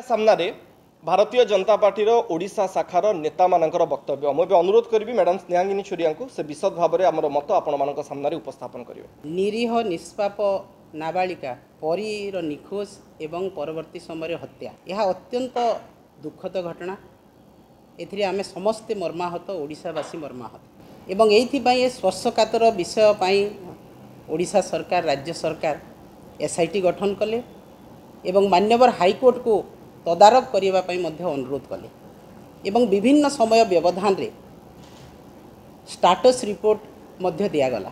सामने भारतीय जनता पार्टी ओडिशा शाखार नेता मानकर वक्तव्य मुझे अनुरोध करी मैडम स्नेहांगिनी छुरिया को से विशद भाव में आमर मत आपण सामने उपस्थापन करेंगे। निरीह निष्पाप नाबालिका परीर निखोज एवं परवर्ती समय हत्या यह अत्यंत दुखद घटना। एथिरे आमे समस्ते मर्माहत, ओडिशावासी मर्माहत एवं ये स्पर्शकातर विषय पाई ओडिशा सरकार राज्य सरकार एसआईटी गठन कले एवं मान्यवर हाईकोर्ट को तदारक करने अनुरोध कले एवं विभिन्न समय व्यवधान रे स्टाटस रिपोर्ट मध्य दियागला।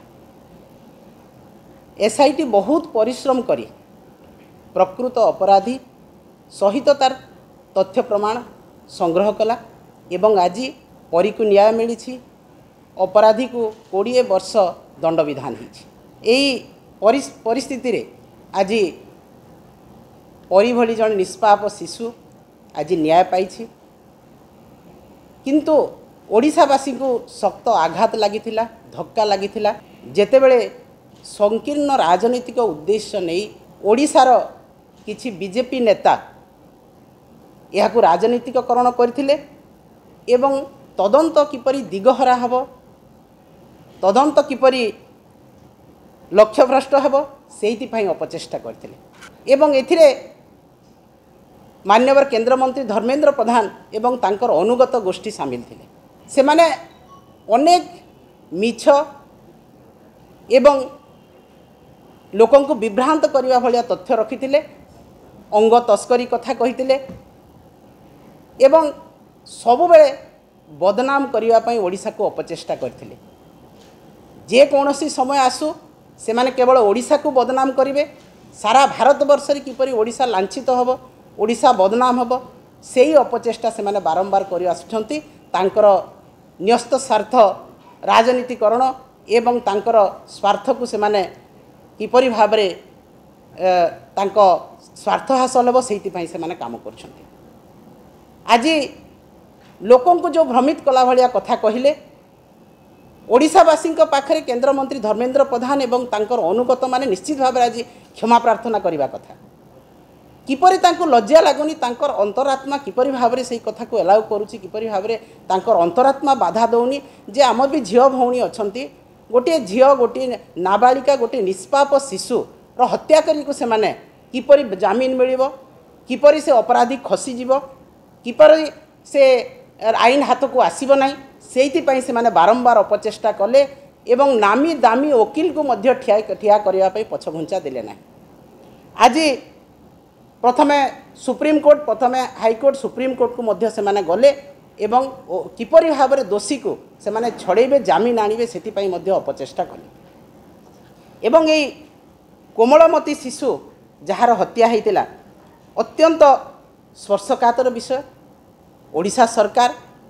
एसआईटी बहुत परिश्रम करी प्रकृत अपराधी सहित तार तथ्य प्रमाण संग्रह कला एवं आज परी को न्याय मिली, अपराधी को 20 वर्ष दंड विधान होई। परिस्थिति रे आज परी भली जन निष्पाप शिशु आज न्याय पाई, किंतु ओडिशावासी को शक्त आघात लगी, धक्का लगी जेतेबेले संकीर्ण राजनीतिक उद्देश्य नहीं ओडिशार किछि बीजेपी नेता यह राजनीतिकरण करथिले एवं तदंत किपरि दिगहरा हब, तदंत किपरि लक्ष्यभ्रष्ट हब सेइति पई अपचेष्टा करथिले एवं एथिरे मान्यवर केंद्रमंत्री धर्मेंद्र प्रधान एवं तांकर अनुगत गोष्ठी सामिल थिले। से माने अनेक मिछ एवं लोकों को विभ्रांत करने भाया तथ्य रखिथिले, अंग तस्करी कथा कहिथिले एवं सबुबेले बदनाम करने ओडिशा को अपचेष्टा करथिले। जे कौनसी समय आसु से माने केवल ओडिशा को बदनाम करिवे, सारा भारत वर्ष रे किपरि ओडिशा लांछित हब, ओडिशा बदनाम हब सेही अपचेष्टा से माने बारंबार करि आसुछंती। तांकर न्यस्त स्वार्थ राजनीतिकरण एवं तांकर स्वार्थ को से माने किपरि भाबरे तांको स्वार्थ हासिल हब सेहिति पई से माने काम करछंती। आज लोकों को जो भ्रमित कला भलिया कथा कहिले ओडिशावासी पाखरे केंद्रमंत्री धर्मेंद्र प्रधान एवं तांकर अनुगत माने निश्चित भाव आज क्षमा प्रार्थना करने कथा। किपरि तांको लज्जा लागुनी, तांकर अंतरात्मा किपरि भाव से कथा को एलाउ करुची, किपरि भाव तांकर अंतरात्मा बाधा दौनी जे आम भी झील भौणी अच्छी, गोटे झील गोटे नाबालिका गोटे निष्पाप शिशु हत्या करी से माने किपरि जामिन मिलिबो, किपरि से अपराधी खसीजीव, किपरि से आईन हाथ को आसीबो नाही सेइथिपाई से माने बारंबार अपचेष्टा कले एवं नामी दामी वकील को मध्य ठिया करने पछघुंचा देले ना। आज प्रथमे सुप्रीम कोर्ट, प्रथमे हाईकोर्ट, सुप्रीम कोर्ट को मध्य से माने गले एवं किपरि भाव दोषी को से माने छड़ेबे, जामिन आनिबे सेथिपाई मध्य अपचेष्टा कले एवं यही कोमलमती शिशु जार हत्या होइतिला अत्यंत स्पर्शकातर विषय। ओडिशा सरकार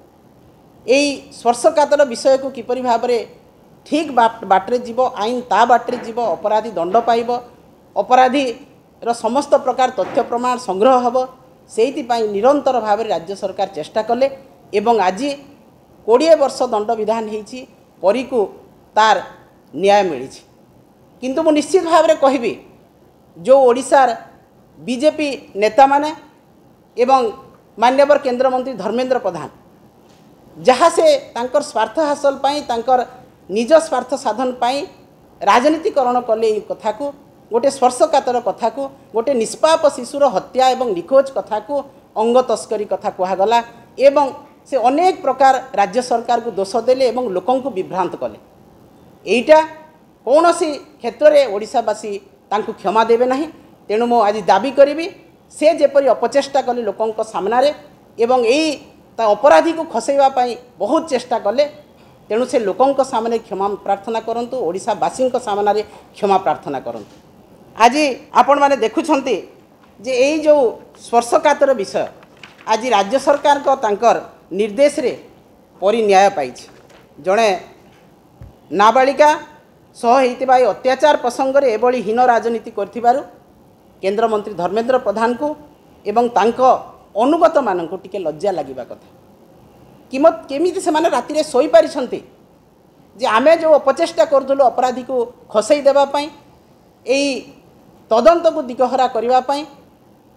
यही स्पर्शकातर विषय को किपरि भाव ठीक बाटरे जीव, आईन ता बाटरे जीव, अपराधी दंड पाइब, अपराधी रो समस्त प्रकार तथ्य प्रमाण संग्रह हब सेइथिपाई निरंतर भाव राज्य सरकार चेष्टा कले एवं आज 20 वर्ष दंड विधान होइछि, परी को तार न्याय मिली। किंतु मु निश्चित भाव में कहबी जो ओडिशार बीजेपी नेता माने एवं मान्यवर केंद्रमंत्री धर्मेंद्र प्रधान जहाँ से तांकर स्वार्थ हासिल पाई, तांकर निज स्वार्थ साधन पाई राजनीतिकरण कले कथा को, गोटे स्पर्शकातर कथा को, गोटे निष्पाप शिशुर हत्या एवं निखोज कथा को, अंग तस्करी कथा कहगला एवं से अनेक प्रकार राज्य सरकार को दोष देले एवं लोकों को विभ्रांत कले। एइटा कौन सी क्षेत्र में ओडिशावासी तांको क्षमा देवे नहीं। तेणु मो आज दाबी करी से जेपरी अपचेष्टा कले लोकों सामने एवं यही अपराधी को खसैवा पाई बहुत चेष्टा कले, तेणु से लोकों सामने क्षमा प्रार्थना करंतु, ओडिशावासी सामने क्षमा प्रार्थना करंतु। आज आपण माने देखुछंती जे यही जो स्पर्शकातर विषय आज राज्य सरकार को तांकर निर्देश रे परी न्याय पाई। जड़े नाबालिका सह होइतिबा अत्याचार प्रसंग रे एभली हीन राजनीति करथिबारु केंद्रमंत्री धर्मेंद्र प्रधान को एवं तांको अनुगत मान को टिके लज्जा लगिबा कथा। केमिति से माने राति रे सोई पारिछंती जे आमे जो अपचेष्टा करथुलु अपराधी को खसई देबा पई, एई तदंत को दिगहरा करबा पई,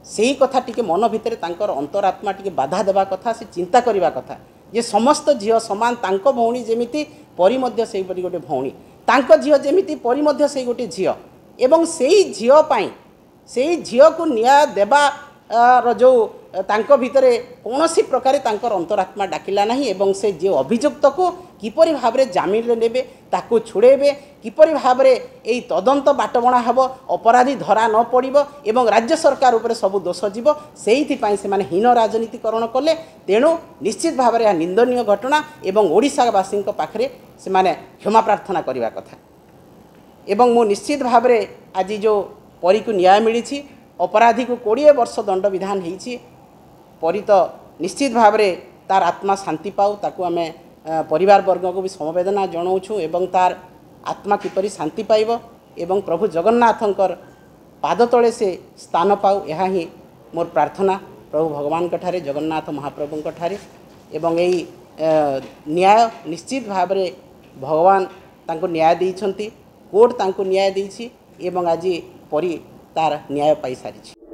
सेही कथा टिके मन भितर तांकर अंतरात्मा टिके बाधा देवा कथा से चिंता करवा कथा जे समस्त झील समान तांको भौणी जेमिति परी मध्य सेही परी गोटे भौणी तांको झील जेमिति परी मध्य सेही गोटे झील एवं सेही झील पाई सेही झील को न्याय देवा जो तांको भितरे कौनसी प्रकार तांकर अंतरात्मा डाकिला नहीं एवं से जे अभियुक्त को किपरि भाबरे जामिन रे नेबे ताको छुड़ेबे किपरि भाबरे एई तदंत बाटबणा हेबो अपराधी धरा न पड़िबो एवं राज्य सरकार उपरे सब दोष जीव सेहिथि पई से माने हीन राजनीतिकरण कले तेणु निश्चित भाबरे निंदनीय घटना एवं ओडिशावासी पाखरे से माने क्षमा प्रार्थना करवा कथा एवं मु निश्चित भाबरे आज जो परी को न्याय मिली अपराधी को 20 वर्ष दंड विधान होती परी तो निश्चित भाव में तार आत्मा शांति पाऊ ताकू आम परिवार वर्ग को भी समवेदना जनाऊँ एवं तार आत्मा किपरि शांति पाइब एवं प्रभु जगन्नाथंकर पाद तले से स्थान पाऊ यह ही मोर प्रार्थना प्रभु भगवान ठारे जगन्नाथ महाप्रभु ठारे एवं यही न्याय निश्चित भाव में भगवान तांको न्याय देइछंती कोर्ट तांको न्याय देइछि एवं आज परी तार न्याय पाई सारी।